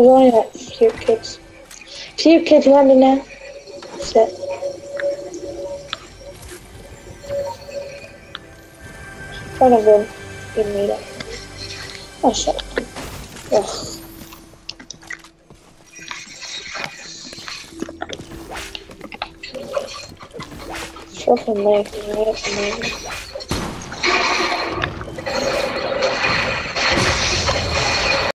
only like few kids. Few kids landing now. Set. Trying to run. Give me that. Oh shit. Ugh. Fucking late, right at the moment.